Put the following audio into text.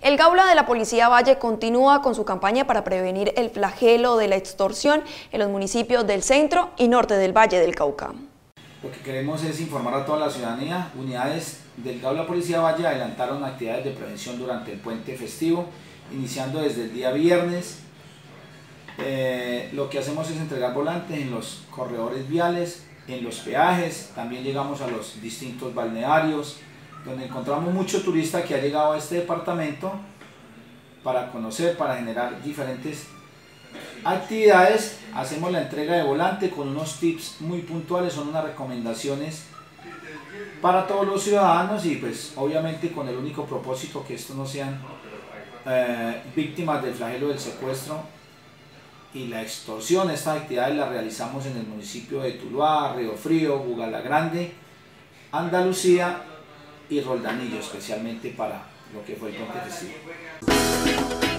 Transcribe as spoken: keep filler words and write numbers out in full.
El Gaula de la Policía Valle continúa con su campaña para prevenir el flagelo de la extorsión en los municipios del centro y norte del Valle del Cauca. Lo que queremos es informar a toda la ciudadanía. Unidades del Gaula de la Policía Valle adelantaron actividades de prevención durante el puente festivo, iniciando desde el día viernes. Eh, lo que hacemos es entregar volantes en los corredores viales, en los peajes, también llegamos a los distintos balnearios, donde encontramos mucho turista que ha llegado a este departamento para conocer, para generar diferentes actividades. Hacemos la entrega de volante con unos tips muy puntuales, son unas recomendaciones para todos los ciudadanos y pues obviamente con el único propósito que estos no sean eh, víctimas del flagelo del secuestro y la extorsión. Estas actividades las realizamos en el municipio de Tuluá, Río Frío, Bugalagrande, Andalucía y Roldanillo, especialmente para lo que fue el puente festivo.